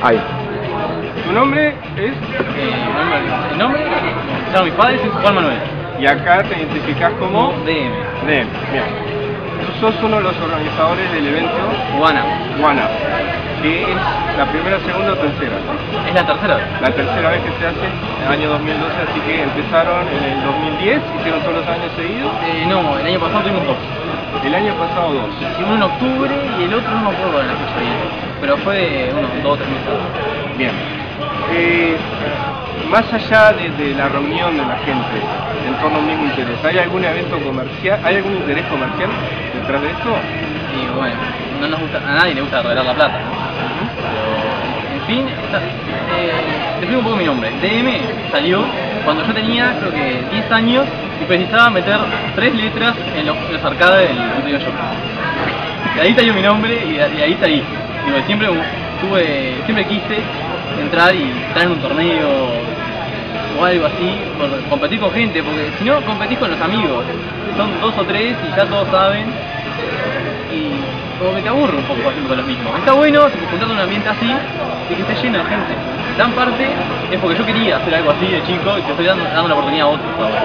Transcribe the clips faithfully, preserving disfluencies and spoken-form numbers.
Ahí. ¿Tu nombre es? Eh, el nombre, se llama mis padres, es Juan Manuel. Y acá te identificás como D M. D M, bien. Tú sos uno de los organizadores del evento Guana. Guana, que es la primera, segunda o tercera. Es la tercera vez. La tercera vez que se hace en el año dos mil doce, así que empezaron en el dos mil diez, hicieron todos los años seguidos. Eh, no, el año pasado tuvimos dos. El año pasado dos. Hicimos uno en octubre y el otro no me acuerdo de la fecha bien, pero fue unos dos o tres meses. Bien. Eh, más allá de, de la reunión de la gente en torno a un mismo interés, ¿hay algún evento comercial, hay algún interés comercial detrás de esto? Y bueno, no nos gusta, a nadie le gusta regalar la plata, ¿no? Uh-huh. Pero, en fin, esta, eh, te explico un poco mi nombre. D M salió cuando yo tenía, creo que diez años y precisaba meter tres letras en los, en los arcades del Río Shopping. De ahí salió mi nombre y de, y ahí salí. Digo, siempre tuve, siempre quise entrar y estar en un torneo o algo así, por competir con gente, porque si no competís con los amigos, son dos o tres y ya todos saben, y como que te aburre un poco haciendo con los mismos. Está bueno juntando un ambiente así y que esté lleno de gente. Gran parte es porque yo quería hacer algo así de chico y te estoy dando, dando la oportunidad a otros ahora.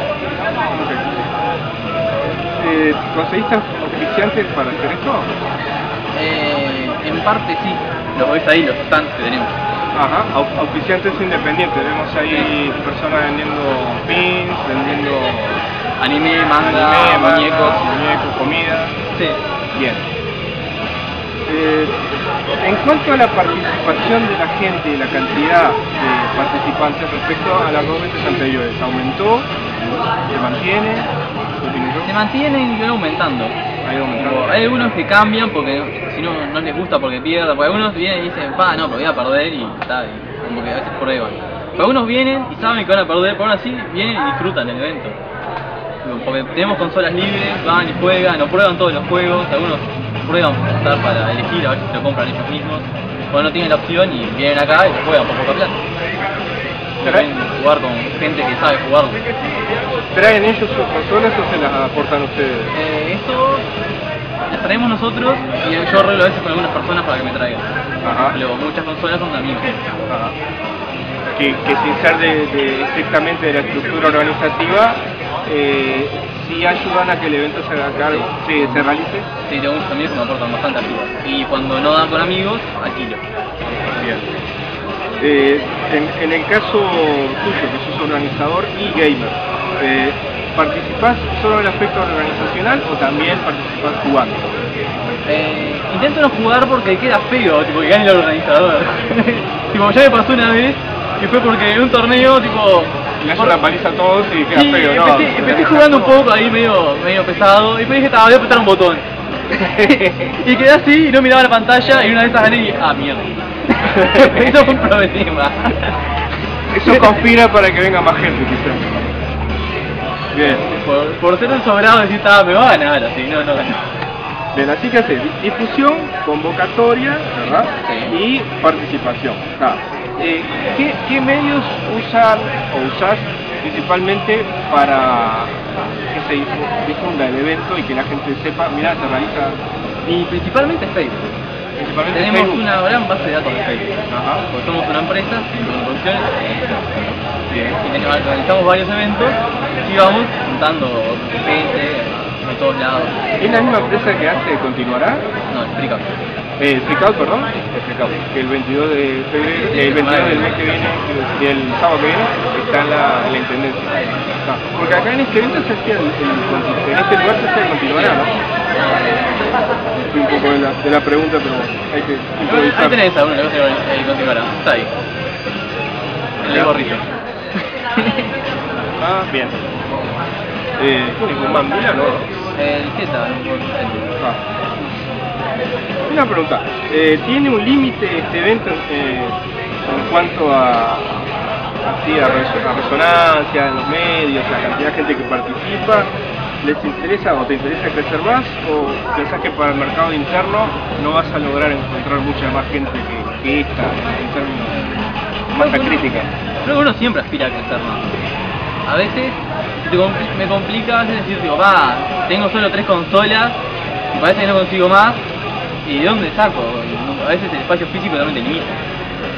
Eh, ¿Conseguiste auspiciantes para hacer esto? Eh, en parte sí, los ves ahí, los stands que tenemos. Ajá, auspiciantes independientes, vemos ahí sí. Personas vendiendo pins, vendiendo anime, manga, anime, muñecos, manga, muñecos, comida. Sí. Bien. Eh, en cuanto a la participación de la gente y la cantidad de participantes respecto a las dos veces anteriores, ¿aumentó? ¿Se mantiene? Se mantienen y van aumentando. Hay algunos que cambian porque si no, no les gusta porque pierden, porque algunos vienen y dicen, pa, no, pero voy a perder y está, y como que a veces prueban. Pero algunos vienen y saben que van a perder, pero aún así vienen y disfrutan del evento. Porque tenemos consolas libres, van y juegan, o prueban todos los juegos, algunos prueban estar para elegir a ver si lo compran ellos mismos, o no tienen la opción y vienen acá y juegan por poca plata. Pueden jugar con gente que sabe jugarlo. ¿Traen ellos sus consolas o se las aportan ustedes? Eh, eso las traemos nosotros y yo arreglo a veces con algunas personas para que me traigan. Ajá. Luego muchas consolas son de amigos. Ajá. Que, que sin ser de, de estrictamente de la estructura organizativa, eh, sí ayudan a que el evento se haga cargo, se, se realice. Sí, tengo muchos amigos que me aportan bastante ayuda. Y cuando no dan con amigos, alquilo. Bien. Eh, en, en el caso tuyo, que sos organizador y gamer, eh, ¿participás solo en el aspecto organizacional o también participás jugando? Eh, intento no jugar porque queda feo, tipo, que gane el organizador. Tipo, ya me pasó una vez que fue porque en un torneo, tipo... Le hace una paliza a todos y queda sí, feo, empecé, ¿no? empecé jugando un poco ahí medio, medio pesado y después dije, voy a apretar un botón. Y quedé así y no miraba la pantalla y una vez gané y... ah, mierda. Eso fue un problema. Eso conspira para que venga más gente, quizás. Bien. Por, por ser un sobrado decir, ah, me va a ganar así, no, no ganó. Bien, así que hace difusión, convocatoria, ¿verdad? Sí. Y participación. Ah. Eh, ¿qué, ¿Qué medios usan o usás principalmente para que se difunda el evento y que la gente sepa, mira, se realiza? Y principalmente Facebook. Principalmente Tenemos Facebook. una gran base de datos de Facebook. Ajá. Porque somos una empresa, con producciones, Bien. y tenemos, organizamos varios eventos y vamos juntando gente de todos lados. ¿Es la misma empresa que hace Continuará? No, explica. Eh, Freakout, perdón, el Freakout, que el veintidós de febrero, el veintidós del mes que viene, y el sábado que viene, está en la, en la intendencia. Ah, porque acá en este evento se hacía el, el, en este lugar se hacía el Continuará, ¿no? Fui un poco de la, de la pregunta, pero hay que improvisar. Ahí tenés a uno, le vas a el Continuará, está ahí. El de gorrito. Ah, bien. Eh, ningún Bambila, ¿no? El Z, Ah. Una pregunta, eh, ¿tiene un límite este evento eh, en cuanto a, así, a, res a resonancia en los medios, la cantidad de gente que participa? ¿Les interesa o te interesa crecer más o pensás que para el mercado interno no vas a lograr encontrar mucha más gente que, que esta en términos de masa crítica? Creo que uno siempre aspira a crecer más. A veces me complica a veces decir, digo, va, tengo solo tres consolas y parece que no consigo más. ¿Y de dónde saco? A veces el espacio físico también te limita.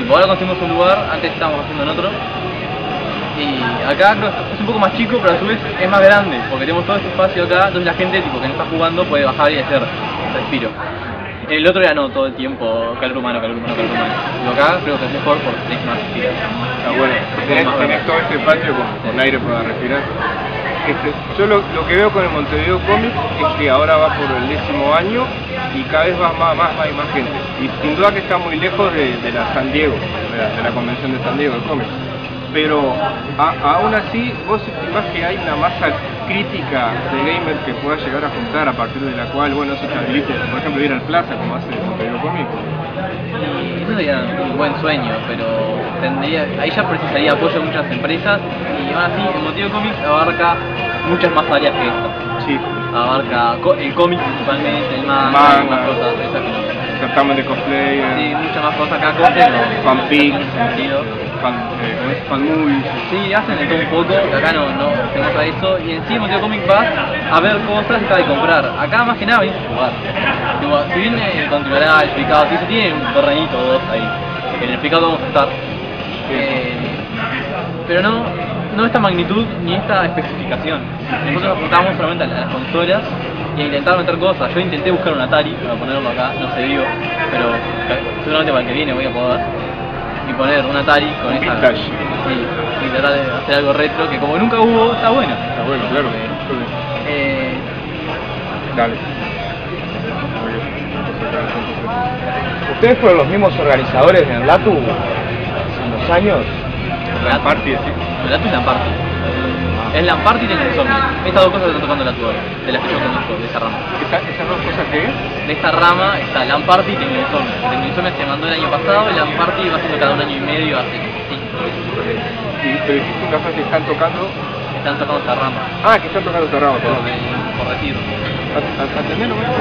Tipo, ahora conseguimos un lugar, antes estábamos haciendo en otro. Y acá creo que es un poco más chico, pero a su vez es más grande, porque tenemos todo este espacio acá, entonces la gente tipo que no está jugando puede bajar y hacer respiro. En el otro ya no, todo el tiempo calor humano, calor humano, calor humano. Pero acá creo que es mejor porque tenés más respiración. Ah, bueno, tenés, tenés todo este patio con, con aire para respirar. Este, yo lo, lo que veo con el Montevideo Comics es que ahora va por el décimo año y cada vez va más, más, más y más gente. Y sin duda que está muy lejos de, de la San Diego, de la, de la convención de San Diego de cómics. Pero a, aún así, vos estimás que hay una masa crítica de gamers que pueda llegar a juntar a partir de la cual, bueno, eso te habilite, por ejemplo, ir al Plaza como hace el Montevideo Comics. Y eso sería un buen sueño, pero tendría, ahí ya precisaría apoyo de muchas empresas y aún así el Montevideo Comics abarca muchas más áreas que esto. Sí. Abarca el cómic principalmente, el manga, manga, y más cosas, esas que no. Certamen de cosplay. Sí, muchas más cosas acá, cosas no. Fanfic. Sentido. Fan, eh, fan movies. Sí, hacen de todo un poco, acá no, no tenemos a eso, y en sí Montevideo Comics vas a ver cosas y de comprar. Acá más que nada venís a jugar. Tipo, si bien eh, continuará el explicado, si se tiene un terrenito o dos ahí, en el explicado vamos a estar. Eh, pero no, no esta magnitud ni esta especificación. Nosotros apuntamos solamente a las consolas y a intentar meter cosas. Yo intenté buscar un Atari para ponerlo acá, no se dio, pero seguramente para el que viene voy a poder. Y poner un Atari con esa vintage. Sí, y tratar de hacer algo retro que como nunca hubo, está bueno. Está bueno, claro. Eh, Dale. ¿Ustedes fueron los mismos organizadores en Latu hace unos años? Lamparty, sí. Latu es Lamparty. Es Lamparty y Televisión. Estas dos cosas están tocando Latu ahora, de las que yo conozco, de esa rama. ¿Esa, ¿Esas dos cosas qué es? De esta rama está Lamparty y Televisión. Televisión se mandó el año pasado y Lamparty va haciendo cada un año y medio hace cinco. Sí, pero dijiste una frase que están tocando. Están tocando esta rama. Ah, que están tocando esta rama, Por, perdón. de- por decir. At- at- Atendelo, ¿no?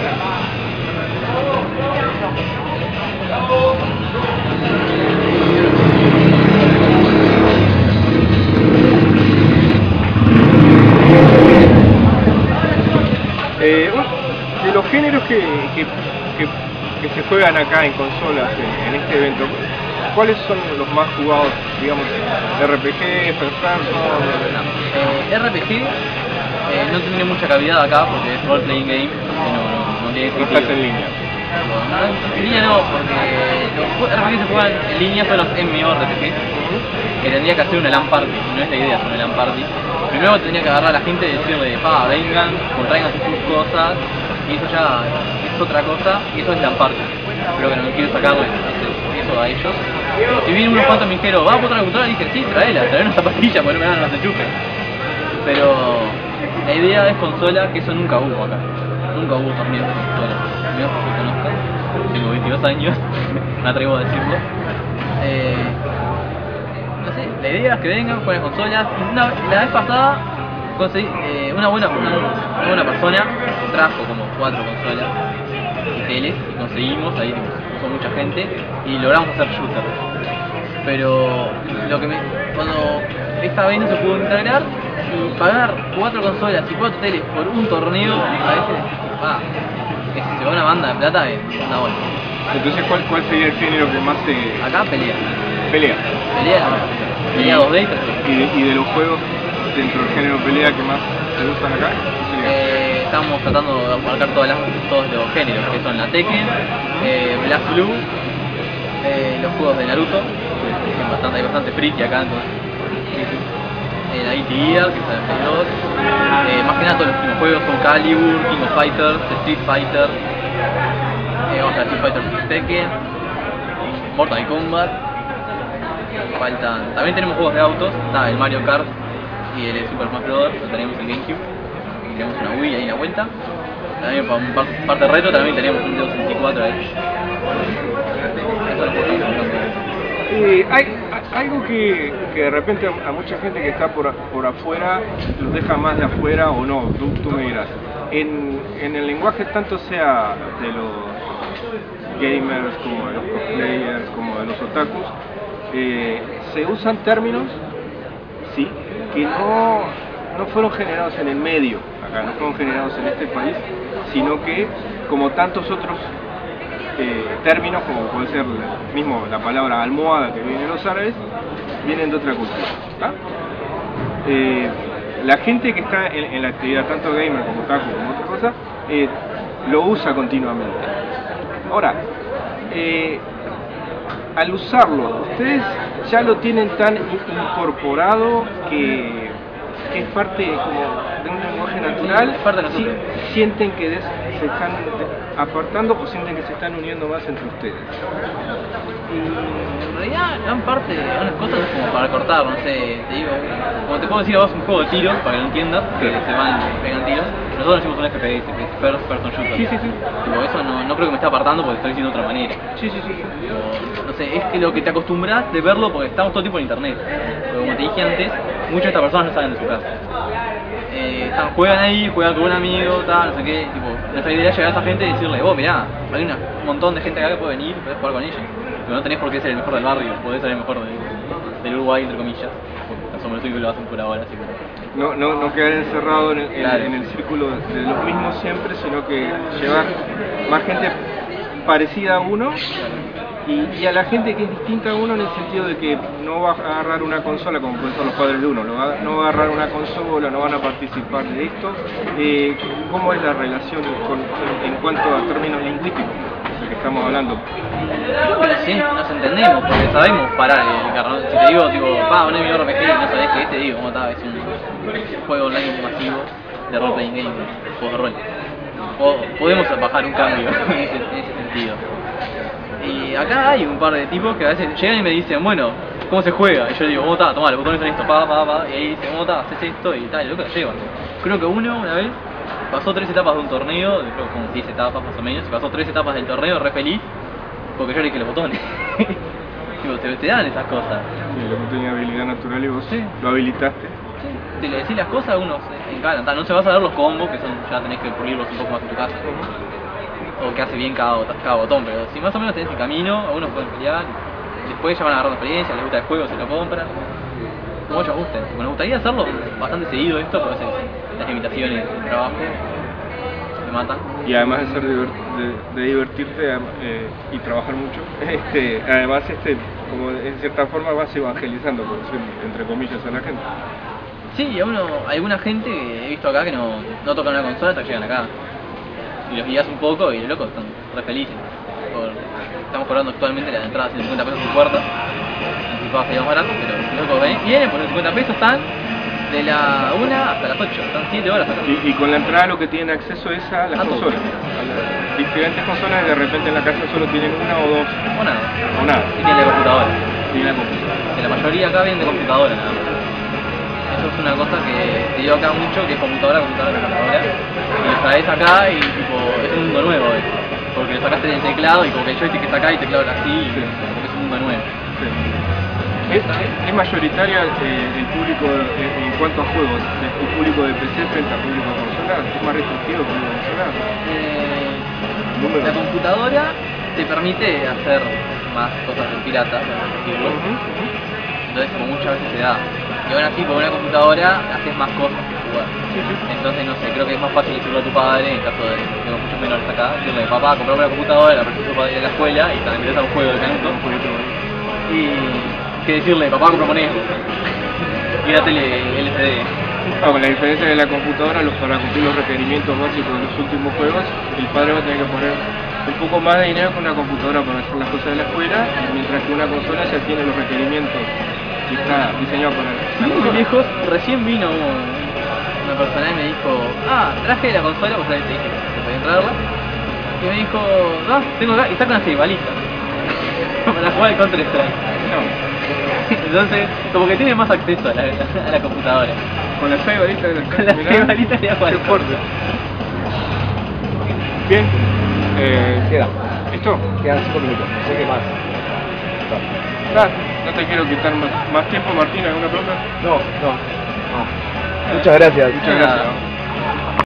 Eh, bueno, de los géneros que, que, que, que se juegan acá en consolas en, en este evento, ¿cuáles son los más jugados? Digamos, R P G, First Person. Eh, R P G eh, no tiene mucha cavidad acá porque es role playing game y no, no, no tiene No sentido. estás en línea. No, en línea no, porque los R P G se juegan en línea son los MMORPG, que tendría que hacer una LAN party, no es la idea hacer una LAN party. Primero tendría que agarrar a la gente y decirle, pa, vengan, contraigan sus cosas, y eso ya es otra cosa, y eso es LAN party. Pero que no quiero sacarle eso a ellos. Si bien unos cuantos me dijeron, vamos a otra cultura, dije, sí, traela, trae una zapatilla, porque no me dan los enchufes. Pero la idea es consola, que eso nunca hubo acá. Nunca hubo torneos de consola. Yo que conozco, tengo veintidós años, me atrevo a decirlo. Eh, no sé, la idea es que vengan, jueguen consolas. Una, la vez pasada conseguí eh, una, buena, una, una buena persona trajo como cuatro consolas y teles y conseguimos, ahí puso mucha gente y logramos hacer shooter. Pero lo que me, cuando esta vez no se pudo integrar y pagar cuatro consolas y cuatro teles por un torneo, a veces ah, que si se va una banda de plata es una bola. Entonces, ¿cuál, ¿cuál sería el género que más se Acá pelea. pelea? Pelea, pelea dos D y tres D. Y de, y de los juegos dentro del género pelea que más se usan acá, ¿qué sería? Eh, estamos tratando de abarcar todas las, todos los géneros, que son la Tekken, eh, Black Blue, eh, los juegos de Naruto, que es bastante, hay bastante friki acá, entonces, eh, la Guilty Gear, que es la Play dos, eh, más que nada todos los últimos juegos son Calibur, King of Fighters, Street Fighter, eh, vamos a Street Fighter Tekken, Mortal Kombat, faltan, también tenemos juegos de autos, está el Mario Kart y el Super Smash Bros, lo tenemos en GameCube, y tenemos una Wii ahí en la vuelta, también para un par, parte retro también tenemos un Nintendo sesenta y cuatro ahí. Eso es lo que estamos jugando. Eh, hay, hay algo que, que de repente a, a mucha gente que está por, a- por afuera los deja más de afuera o no, tú, tú me dirás. En, en el lenguaje tanto sea de los gamers como de los cosplayers como de los otakus, eh, se usan términos, sí, que no, no fueron generados en el medio, acá no fueron generados en este país, sino que como tantos otros eh, términos como puede ser la, mismo la palabra almohada que viene de los árabes, vienen de otra cultura. ¿Tá? Eh, la gente que está en, en la actividad, tanto gamer como taco como otra cosa, eh, lo usa continuamente. Ahora, eh, al usarlo, ustedes ya lo tienen tan incorporado que, que es parte como de un lenguaje natural. Sí, es parte de si, nosotros. sienten que des, se están apartando o sienten que se están uniendo más entre ustedes. Y en realidad, gran parte de unas cosas es como para cortar, no sé, te digo, como te puedo decir a vos un juego de tiros, para que lo entiendas, que Claro. se van y pegan tiros, nosotros decimos un F P S, que es First Person Shooter. Sí, sí, sí. Tipo, eso no, no creo que me esté apartando porque estoy diciendo de otra manera. Sí, sí, sí. Tipo, no sé, es que lo que te acostumbras de verlo porque estamos todo el tiempo en internet. Porque como te dije antes, muchas de estas personas no salen de su casa. Eh, están, juegan ahí, juegan con un amigo, tal, no sé qué, tipo, nuestra idea es llegar a esa gente y decirle, vos mirá, hay una, un montón de gente acá que puede venir, podés jugar con ella. Pero no tenés por qué ser el mejor del barrio, podés ser el mejor de, del Uruguay, entre comillas. Porque somos los únicos que lo hacen por ahora, así que... No, no, no quedar encerrado en el, en- Claro. en el círculo de los mismos siempre, sino que llevar más gente parecida a uno y, y a la gente que es distinta a uno en el sentido de que no va a agarrar una consola como pueden ser los padres de uno, no va, no va a agarrar una consola, no van a participar de esto. Eh, ¿Cómo es la relación con, en, en cuanto a términos lingüísticos de que estamos hablando? Creo que sí, nos entendemos, porque sabemos parar el carro. Si te digo, tipo, pa, poné mi R P G y no sabés qué es, te digo, como está, es un juego online masivo de role playing game, juegos de rol. Po- podemos bajar un cambio en ese, en ese sentido. Y acá hay un par de tipos que a veces llegan y me dicen, bueno, ¿cómo se juega? Y yo digo, ¿cómo está? Tomá, los botones son esto, pa, pa, pa. Y ahí dice, ¿cómo está? Haces esto y tal, y lo que lo llevan. Creo que uno, una vez, pasó tres etapas de un torneo, de creo que como diez etapas más o menos, pasó tres etapas del torneo, re feliz, porque yo le dije los botones. Tipo, te, te dan esas cosas. Sí, lo que tenía habilidad natural y vos Sí. lo habilitaste. Sí. Si le decís las cosas, uno se encanta. Ta, no se va a saber los combos, que son ya tenés que pulirlos un poco más en tu casa. O que hace bien cada, bot- cada botón, pero si más o menos tenés el camino, algunos pueden pelear. Después ya van agarrando experiencia, les gusta el juego, se lo compran. Como ellos gusten. Me gustaría hacerlo bastante seguido esto, porque a veces las limitaciones del trabajo me matan. Y además de ser divert- de, de divertirte eh, y trabajar mucho, este, además este, como en cierta forma vas evangelizando, por decir, entre comillas, a la gente. Sí, y a uno, hay alguna gente que he visto acá que no, no tocan una consola hasta que llegan acá. Y los guías un poco y los locos están re felices. Por, estamos cobrando actualmente la entrada a cincuenta pesos por puerta. Anticipadas sería más barato, pero los locos ven, vienen por los cincuenta pesos, están de la una hasta las ocho, están siete horas acá. Y, y con la entrada lo que tienen acceso es a las A todo. consolas, a las diferentes consolas. De repente en la casa solo tienen una o dos, O nada. o nada, Y tienen la computadora. y la computadora. Que la mayoría acá vienen de computadora nada más. Eso es una cosa que te digo acá mucho, que es computadora, computadora, computadora. Y lo traes acá y tipo, es un mundo nuevo eso. Porque lo sacaste del teclado y como que el joystick está acá y el teclado está así, y Sí. como que es un mundo nuevo. Sí. ¿Es, es mayoritaria eh, el público eh, en cuanto a juegos, el público de P C frente al público de consola? ¿Es más restrictivo que el de consola? Eh, Número. la computadora te permite hacer más cosas de pirata, por así decirlo. Ujú, ujú. Entonces como muchas veces se da. Y aún así con una computadora haces más cosas que jugar. Sí, sí. Entonces no sé, creo que es más fácil decirle a tu padre, en caso de que tengo muchos menores acá, decirle, papá, comprame una computadora, la preciso para ir a la escuela y también me un juego de canuto. Un jueguito ahí. Y que decirle, papá, comprame un Xbox. Y la tele L C D. Ah, con la diferencia de la computadora, los, para cumplir los requerimientos básicos de los últimos juegos, el padre va a tener que poner un poco más de dinero que una computadora para hacer las cosas de la escuela, mientras que una consola ya tiene los requerimientos y está diseñado para la Sin ir muy consola. lejos, recién vino una persona y me dijo, ah, traje la consola, porque te dije que podía traerla. Y me dijo, no, tengo acá, y saca una ceibalita. Para jugar el Counter Strike. No, Entonces, como que tiene más acceso a la, a la computadora. con la ceibalita de la Con la ceibalita de agua. Qué fuerte. Bien. Eh, Queda, ¿Esto? quedan cinco minutos, no sé qué más. Ah, no te quiero quitar más, más tiempo, Martín. ¿Alguna pregunta? No, no, no. Muchas gracias. Muchas Nada. gracias.